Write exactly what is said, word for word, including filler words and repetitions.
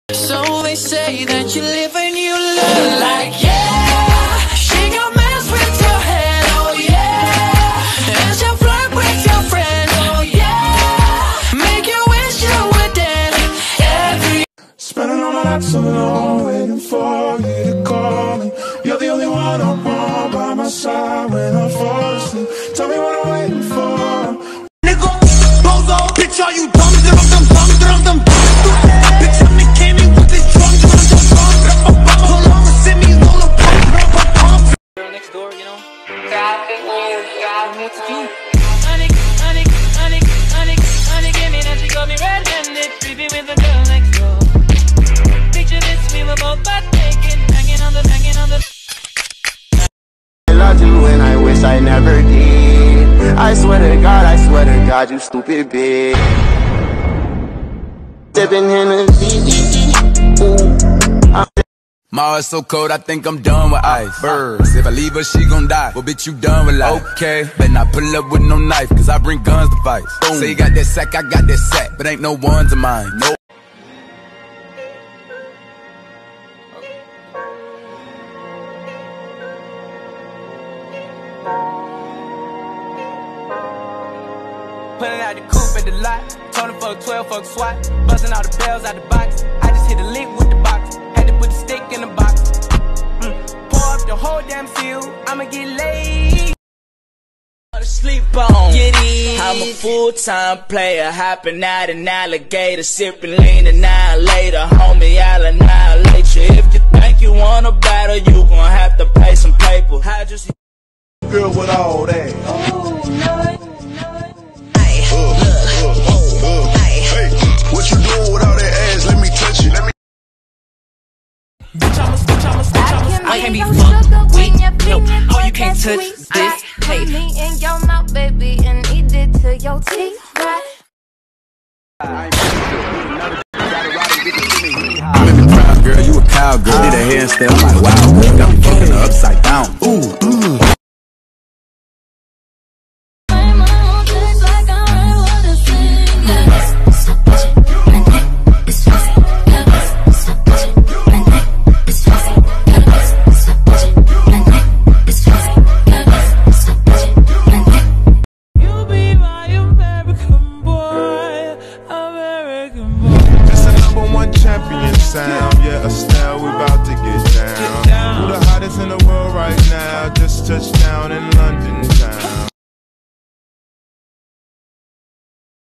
So they say that you live and you learn. Like, yeah, she gon' mess with your head, oh yeah. And she'll flirt with your friends, oh yeah. Make you wish you were dead. Every Spending all my nights alone, waiting for you to call me. You're the only one I want by my side when I fall asleep. Tell me what I'm waiting for. Nigga, bozo, bitch, are you dumb? Dum dum dum dum dum dum. Bitch, I me came in with this drum drum drum drum. Hold on, send me roll up pump pump pump. girl next door, you know. Traffic news, traffic What's the news. key? Honey, honey, honey, honey, honey, give me that. She got me red-handed, creepy with the girl next door. Picture this, we were both butt naked, banging on the, banging on the. I do and I wish I never did. I swear to God, I swear to God, you stupid bitch. Sipping Hennessy, ooh, I'm My heart's so cold, I think I'm done with ice. Birds, if I leave her, she gon' die. Well, bitch, you done with life. Okay, better not pull up with no knife, cause I bring guns to fight. Boom. Say you got that sack, I got that sack, but ain't no ones of mine. Nope. Pulling out the coupe at the lot, Tony fuck twelve, fuck SWAT, busting all the bells out the box. I just hit a lick with the box, had to put the stick in the box. Mm. Pour up the whole damn field, I'ma get laid. Sleep on. Get in. I'm a full-time player, hopping out an alligator, sipping lean an hour later, homie, I'll annihilate you. If you think you wanna battle, you gon' have to pay some paper. How just Girl with all that. Oh, no. What you doing with all that ass? Let me touch you. Let me. I can't be fucked with. No, oh, you can't touch this. Put me in your mouth, baby, and eat it to your teeth. I'm in the crowd, girl, you a cowgirl. Did a handstand, I'm like, wow, girl, got me fucking her upside down. Ooh.